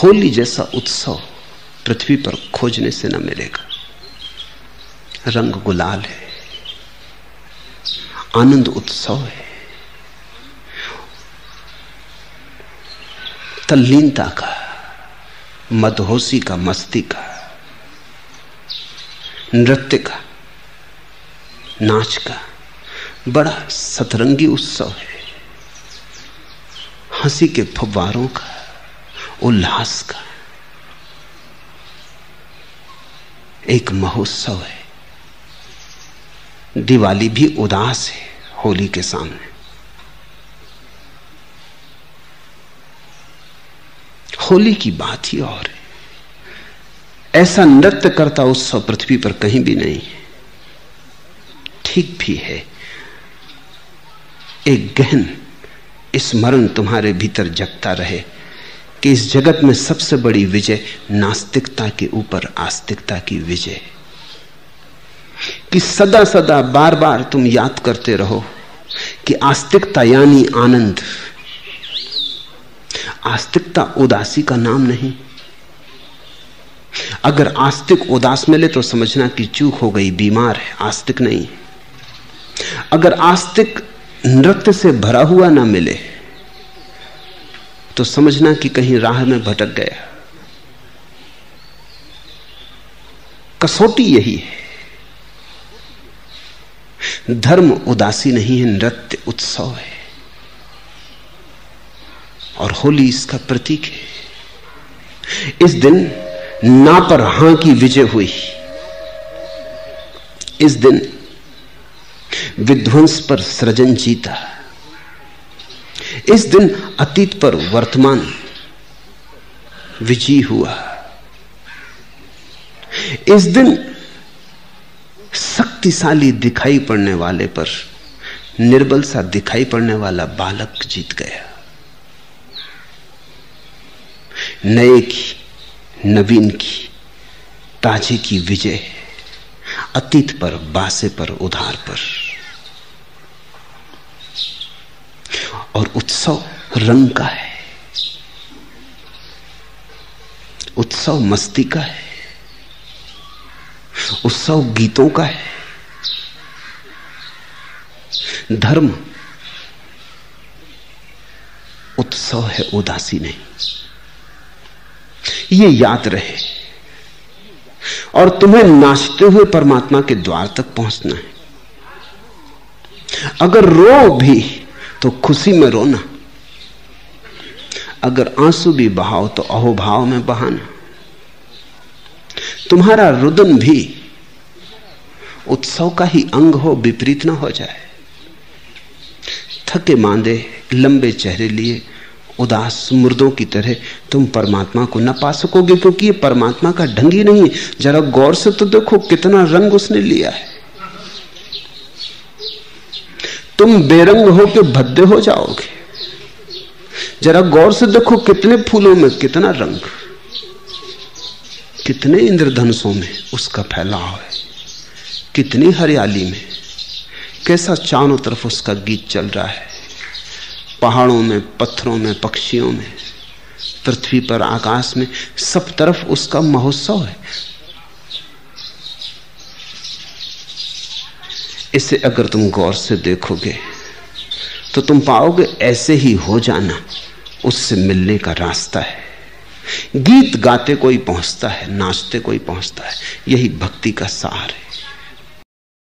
होली जैसा उत्सव पृथ्वी पर खोजने से न मिलेगा। रंग गुलाल है, आनंद उत्सव है, तल्लीनता का, मदहोशी का, मस्ती का, नृत्य का, नाच का बड़ा सतरंगी उत्सव है। हंसी के फव्वारों का, उल्लास का एक महोत्सव है। दिवाली भी उदास है होली के सामने। होली की बात ही और है। ऐसा नृत्य करता उत्सव पृथ्वी पर कहीं भी नहीं है। ठीक भी है, एक गहन स्मरण तुम्हारे भीतर जगता रहे कि इस जगत में सबसे बड़ी विजय नास्तिकता के ऊपर आस्तिकता की विजय, कि सदा सदा बार बार तुम याद करते रहो कि आस्तिकता यानी आनंद। आस्तिकता उदासी का नाम नहीं। अगर आस्तिक उदास मिले तो समझना कि चूक हो गई, बीमार है, आस्तिक नहीं। अगर आस्तिक नृत्य से भरा हुआ ना मिले तो समझना कि कहीं राह में भटक गया। कसौटी यही है। धर्म उदासी नहीं है, नृत्य उत्सव है, और होली इसका प्रतीक है। इस दिन ना पर हां की विजय हुई। इस दिन विध्वंस पर सृजन जीता। इस दिन अतीत पर वर्तमान विजयी हुआ। इस दिन शक्तिशाली दिखाई पड़ने वाले पर निर्बल सा दिखाई पड़ने वाला बालक जीत गया। नए की, नवीन की, ताजे की विजय, अतीत पर, बासे पर, उधार पर। और उत्सव रंग का है, उत्सव मस्ती का है, उत्सव गीतों का है। धर्म उत्सव है, उदासी नहीं। ये याद रहे। और तुम्हें नाचते हुए परमात्मा के द्वार तक पहुंचना है। अगर रो भी तो खुशी में रोना, अगर आंसू भी बहाओ तो अहोभाव में बहाना। तुम्हारा रुदन भी उत्सव का ही अंग हो, विपरीत ना हो जाए। थके मांदे लंबे चेहरे लिए उदास मुर्दों की तरह तुम परमात्मा को न पा सकोगे, क्योंकि ये परमात्मा का ढंग ही नहीं। जरा गौर से तो देखो कितना रंग उसने लिया है। तुम बेरंग हो के भद्दे हो जाओगे। जरा गौर से देखो कितने फूलों में कितना रंग, कितने इंद्रधनुषों में उसका फैलाव है, कितनी हरियाली में, कैसा चारों तरफ उसका गीत चल रहा है। पहाड़ों में, पत्थरों में, पक्षियों में, पृथ्वी पर, आकाश में, सब तरफ उसका महोत्सव है। इसे अगर तुम गौर से देखोगे तो तुम पाओगे ऐसे ही हो जाना उससे मिलने का रास्ता है। गीत गाते कोई पहुंचता है, नाचते कोई पहुंचता है। यही भक्ति का सार है।